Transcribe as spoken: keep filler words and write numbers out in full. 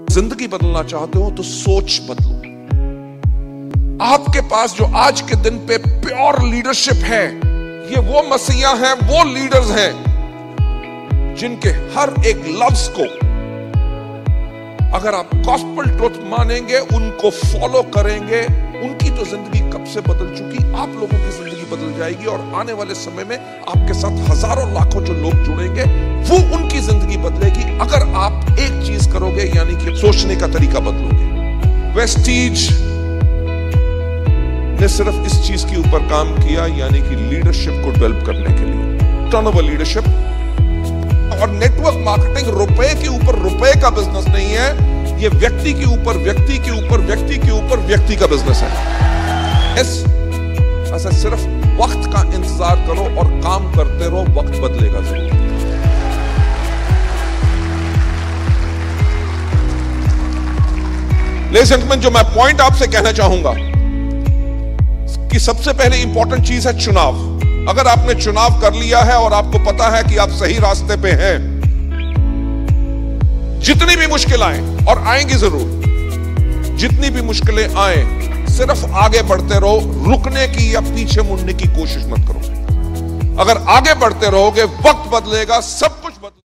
जिंदगी बदलना चाहते हो तो सोच बदलो। आपके पास जो आज के दिन पे प्योर लीडरशिप है, ये वो मसीहा हैं, वो लीडर्स हैं जिनके हर एक लफ्ज को अगर आप गॉस्पेल ट्रुथ मानेंगे, उनको फॉलो करेंगे, उनकी तो जिंदगी कब से बदल चुकी, आप लोगों की जिंदगी बदल जाएगी। और आने वाले समय में आपके साथ हजारों लाखों जो लोग जुड़ेंगे, वो उनकी जिंदगी बदलेगी अगर आप एक चीज करोगे, यानी कि सोचने का तरीका बदलोगे। वेस्टीज ने सिर्फ इस चीज के ऊपर काम किया, यानी कि लीडरशिप को डेवलप करने के लिए। टर्नओवर लीडरशिप और नेटवर्क मार्केटिंग रुपए के ऊपर रुपए का बिजनेस नहीं है, ये व्यक्ति के ऊपर व्यक्ति के ऊपर व्यक्ति के ऊपर व्यक्ति का बिजनेस है। इस ऐसा सिर्फ वक्त का इंतजार करो और काम करते रहो, वक्त बदलेगा जरूर। लेडीज एंड जेंटलमैन, जो मैं पॉइंट आपसे कहना चाहूंगा कि सबसे पहले इंपॉर्टेंट चीज है चुनाव। अगर आपने चुनाव कर लिया है और आपको पता है कि आप सही रास्ते पे हैं, जितनी भी मुश्किल आए, और आएंगी जरूर, जितनी भी मुश्किलें आए, सिर्फ आगे बढ़ते रहो, रुकने की या पीछे मुड़ने की कोशिश मत करो। अगर आगे बढ़ते रहोगे, वक्त बदलेगा, सब कुछ बदलेगा।